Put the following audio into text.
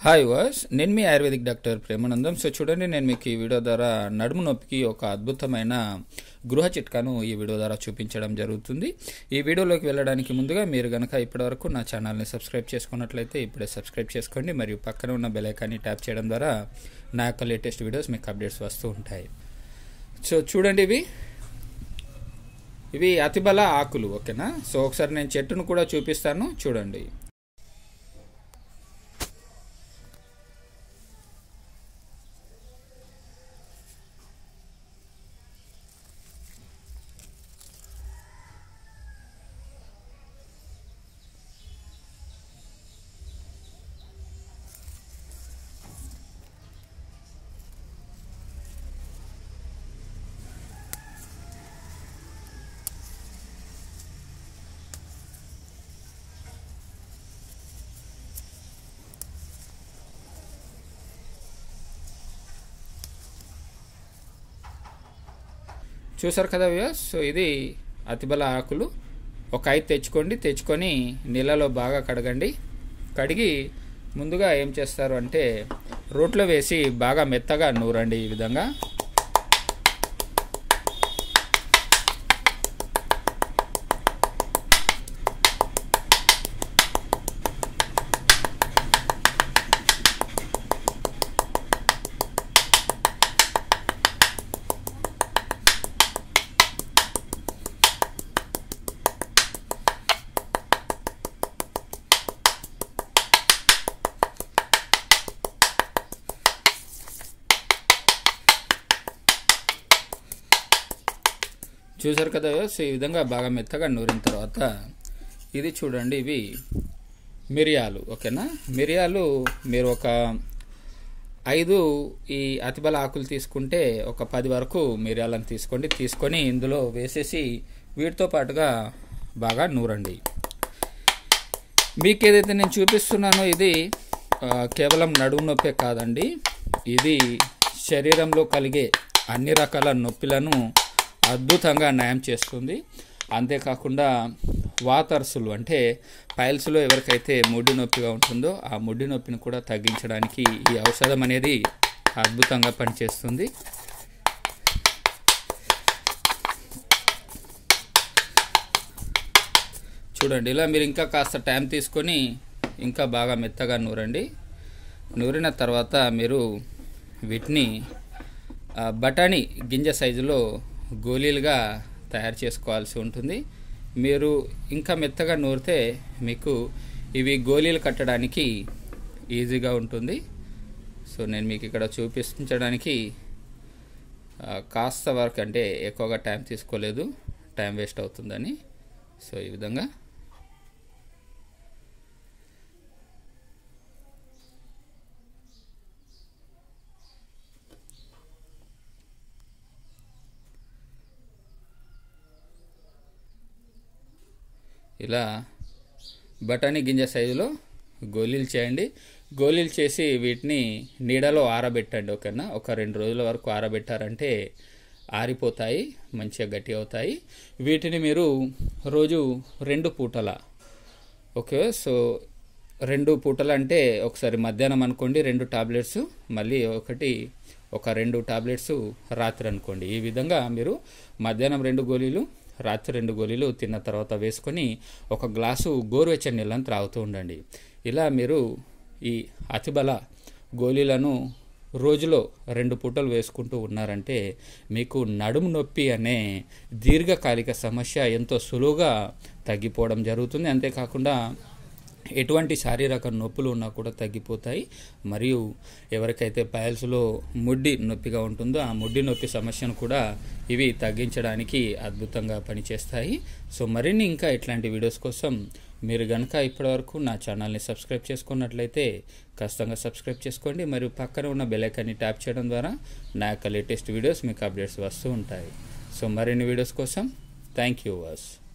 Hi వాస్ నేను మీ ఆయుర్వేదిక్ డాక్టర్ ప్రేమానందం. సో చూడండి, నేను మీకు ఈ వీడియో ద్వారా నడుము నొప్పికి ఒక అద్భుతమైన గృహ చిట్కాను ఈ వీడియో ద్వారా చూపించడం జరుగుతుంది. ఈ వీడియోలోకి వెళ్ళడానికి ముందుగా మీరు కనుక ఇప్పటివరకు నా ఛానల్ని సబ్స్క్రైబ్ చేసుకున్నట్లయితే ఇప్పుడే సబ్స్క్రైబ్ చేసుకోండి, మరియు పక్కన ఉన్న బెల్ ఐకాన్ని ట్యాప్ చేయడం ద్వారా నా యొక్క లేటెస్ట్ వీడియోస్ మీకు అప్డేట్స్ వస్తూ ఉంటాయి. సో చూడండి, ఇవి అతిబల ఆకులు, ఓకేనా. సో ఒకసారి నేను చెట్టును కూడా చూపిస్తాను, చూడండి. చూసారు కదా వ్యూయర్స్. సో ఇది అతిబల ఆకులు. ఒక 5 తెచ్చుకొని నీళ్ళలో బాగా కడగండి. కడిగి ముందుగా ఏం చేస్తారు అంటే రోట్లో వేసి బాగా మెత్తగా నూరండి. ఈ విధంగా చూసారు కదా. సో ఈ విధంగా బాగా మెత్తగా నూరిన తర్వాత ఇది చూడండి, ఇవి మిరియాలు, ఓకేనా. మిరియాలు మీరు ఒక 5 ఈ అతిబల ఆకులు తీసుకుంటే ఒక 10 వరకు మిరియాలను తీసుకొని ఇందులో వేసేసి వీటితో పాటుగా బాగా నూరండి. మీకు ఏదైతే నేను చూపిస్తున్నానో ఇది కేవలం నడుము నొప్పే కాదండి, ఇది శరీరంలో కలిగే అన్ని రకాల నొప్పులను అద్భుతంగా నయం చేస్తుంది. అంతేకాకుండా వాతర్సులు అంటే పైల్స్లో ఎవరికైతే ముడ్డి నొప్పిగా ఉంటుందో ఆ ముడ్డి నొప్పిని కూడా తగ్గించడానికి ఈ ఔషధం అనేది అద్భుతంగా పనిచేస్తుంది. చూడండి, ఇలా మీరు ఇంకా కాస్త టైం తీసుకొని ఇంకా బాగా మెత్తగా నూరండి. నూరిన తర్వాత మీరు వీటిని బఠానీ గింజ సైజులో గోళీలుగా తయారు చేసుకోవాల్సి ఉంటుంది. మీరు ఇంకా మెత్తగా నూరితే మీకు ఇవి గోళీలు కట్టడానికి ఈజీగా ఉంటుంది. సో నేను మీకు ఇక్కడ చూపించడానికి కాస్త వర్క్ అంటే ఎక్కువగా టైం తీసుకోలేదు, టైం వేస్ట్ అవుతుందని. సో ఈ విధంగా ఇలా బఠానీ గింజ సైజులో గోళీలు చేయండి. గోళీలు చేసి వీటిని నీడలో ఆరబెట్టండి, ఓకేనా. ఒక 2 రోజుల వరకు ఆరబెట్టారంటే ఆరిపోతాయి, మంచిగా గట్టి అవుతాయి. వీటిని మీరు రోజు 2 పూటల, ఓకే. సో 2 పూటలు అంటే ఒకసారి మధ్యాహ్నం అనుకోండి 2 టాబ్లెట్స్, మళ్ళీ ఒక 2 టాబ్లెట్స్ రాత్రి అనుకోండి. ఈ విధంగా మీరు మధ్యాహ్నం 2 గోళీలు, రాత్రి 2 గోళీలు తిన్న తర్వాత వేసుకొని ఒక గ్లాసు గోరువెచ్చని నీళ్ళని త్రాగుతూ ఉండండి. ఇలా మీరు ఈ అతిబల గోళీలను రోజులో 2 పూటలు వేసుకుంటూ ఉన్నారంటే మీకు నడుము నొప్పి అనే దీర్ఘకాలిక సమస్య ఎంతో సులువుగా తగ్గిపోవడం జరుగుతుంది. అంతేకాకుండా ఎటువంటి శారీరక నొప్పులు ఉన్నా కూడా తగ్గిపోతాయి. మరియు ఎవరికైతే పైల్స్లో ముడ్డి నొప్పిగా ఉంటుందో ఆ ముడ్డి నొప్పి సమస్యను కూడా ఇవి తగ్గించడానికి అద్భుతంగా పనిచేస్తాయి. సో మరిన్ని ఇంకా ఇట్లాంటి వీడియోస్ కోసం మీరు కనుక ఇప్పటివరకు నా ఛానల్ని సబ్స్క్రైబ్ చేసుకున్నట్లయితే ఖచ్చితంగా సబ్స్క్రైబ్ చేసుకోండి, మరియు పక్కన ఉన్న బెల్ ఐకాన్ని ట్యాప్ చేయడం ద్వారా నా యొక్క లేటెస్ట్ వీడియోస్ మీకు అప్డేట్స్ వస్తూ ఉంటాయి. సో మరిన్ని వీడియోస్ కోసం థ్యాంక్ యూ వాస్.